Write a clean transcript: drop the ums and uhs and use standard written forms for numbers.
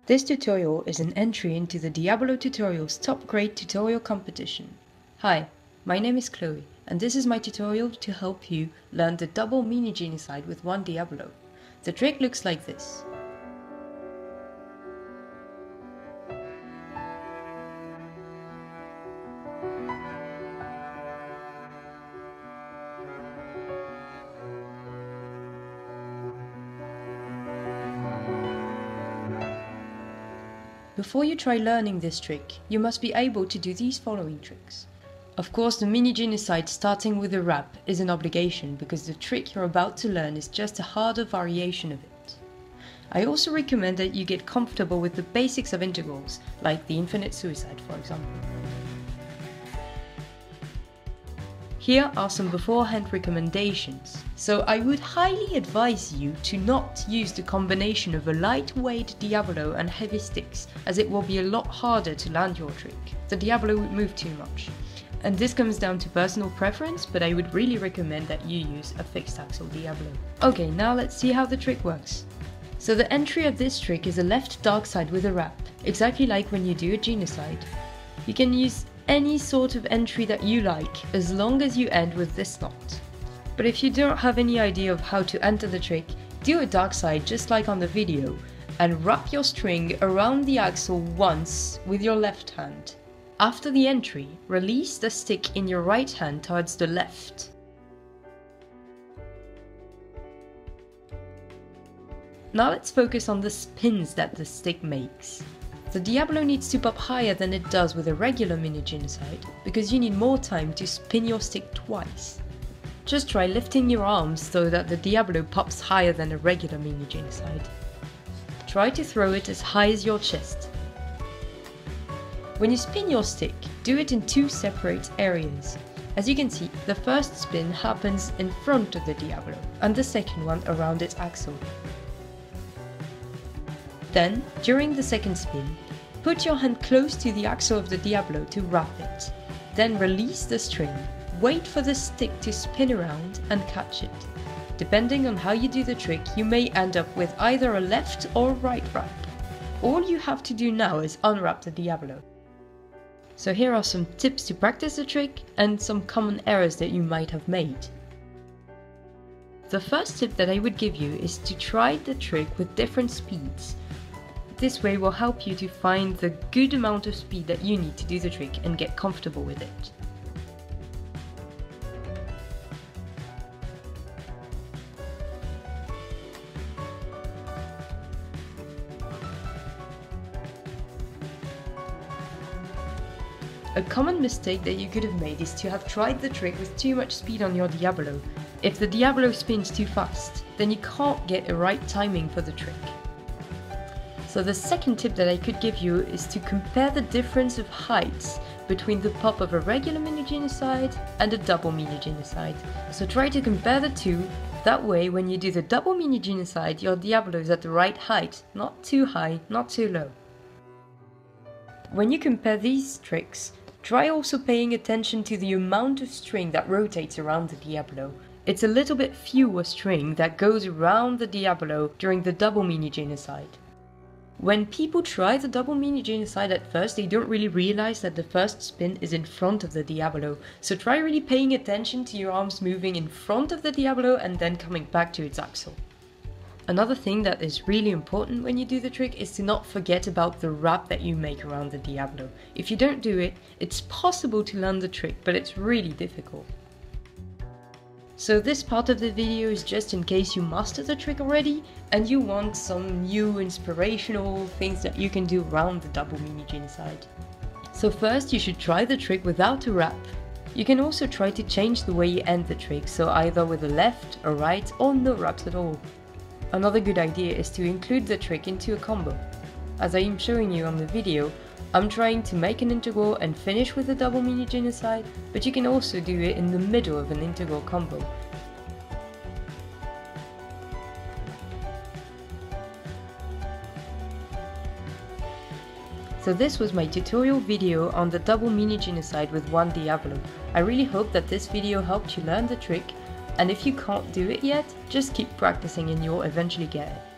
This tutorial is an entry into the Diabolo Tutorials top grade tutorial competition. Hi, my name is Chloe, and this is my tutorial to help you learn the double mini-genocide with one Diabolo. The trick looks like this. Before you try learning this trick, you must be able to do these following tricks. Of course, the mini-genocide starting with a rap is an obligation because the trick you're about to learn is just a harder variation of it. I also recommend that you get comfortable with the basics of integrals, like the infinite suicide for example. Here are some beforehand recommendations. So I would highly advise you to not use the combination of a lightweight Diabolo and heavy sticks, as it will be a lot harder to land your trick. The Diabolo would move too much. And this comes down to personal preference, but I would really recommend that you use a fixed axle Diabolo. Okay, now let's see how the trick works. So the entry of this trick is a left dark side with a rap, exactly like when you do a genocide. You can use any sort of entry that you like, as long as you end with this knot. But if you don't have any idea of how to enter the trick, do a dark side just like on the video, and wrap your string around the axle once with your left hand. After the entry, release the stick in your right hand towards the left. Now let's focus on the spins that the stick makes. The Diabolo needs to pop higher than it does with a regular mini-genocide, because you need more time to spin your stick twice. Just try lifting your arms so that the Diabolo pops higher than a regular mini-genocide. Try to throw it as high as your chest. When you spin your stick, do it in two separate areas. As you can see, the first spin happens in front of the Diabolo, and the second one around its axle. Then, during the second spin, put your hand close to the axle of the Diabolo to wrap it. Then release the string, wait for the stick to spin around and catch it. Depending on how you do the trick, you may end up with either a left or right wrap. All you have to do now is unwrap the Diabolo. So here are some tips to practice the trick and some common errors that you might have made. The first tip that I would give you is to try the trick with different speeds. This way will help you to find the good amount of speed that you need to do the trick and get comfortable with it. A common mistake that you could have made is to have tried the trick with too much speed on your Diabolo. If the Diabolo spins too fast, then you can't get a right timing for the trick. So the second tip that I could give you is to compare the difference of heights between the pop of a regular mini-genocide and a double mini-genocide. So try to compare the two, that way when you do the double mini-genocide your Diabolo is at the right height, not too high, not too low. When you compare these tricks, try also paying attention to the amount of string that rotates around the Diabolo. It's a little bit fewer string that goes around the Diabolo during the double mini-genocide. When people try the double mini-genocide at first, they don't really realize that the first spin is in front of the Diabolo, so try really paying attention to your arms moving in front of the Diabolo and then coming back to its axle. Another thing that is really important when you do the trick is to not forget about the wrap that you make around the Diabolo. If you don't do it, it's possible to learn the trick, but it's really difficult. So this part of the video is just in case you mastered the trick already and you want some new inspirational things that you can do around the double mini-genocide. So first you should try the trick without a wrap. You can also try to change the way you end the trick, so either with a left, a right or no wraps at all. Another good idea is to include the trick into a combo. As I am showing you on the video, I'm trying to make an integral and finish with a double mini-genocide, but you can also do it in the middle of an integral combo. So this was my tutorial video on the double mini-genocide with one Diabolo. I really hope that this video helped you learn the trick, and if you can't do it yet, just keep practicing and you'll eventually get it.